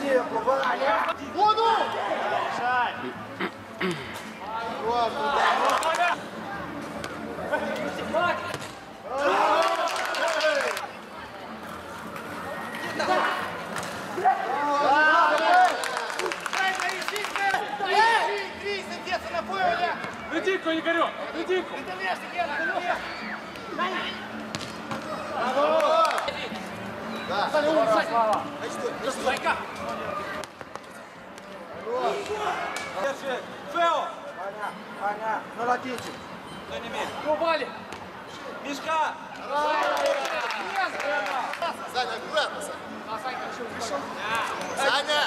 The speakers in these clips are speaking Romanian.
tempo, vai! Buono! Веди-ка, Игорек, веди-ка! Да. Слава! Держи! Фео! Ваня, ну латите! Ну, Вали! Мишка! Саня, аккуратно, Саня! Саня!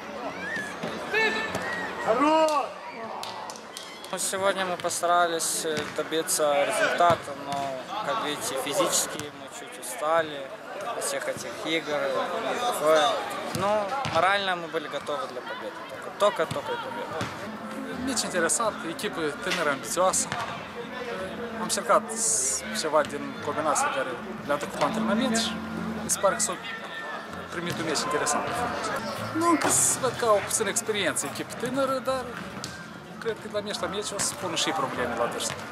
Хорош! Сегодня мы постарались добиться результата, но, как видите, физически мы чуть устали от всех этих игр и такое. Но морально мы были готовы для победы. Только победа. Meci interesant, echipă tânără, ambițioasă. Am încercat ceva din combinații care le-a trecut la antrenament și mi se pare că s-a primit un meci interesant. Nu încă se văd că au puțin experiență echipă tânără, dar cred că de la meci o să pună și probleme la dânsă.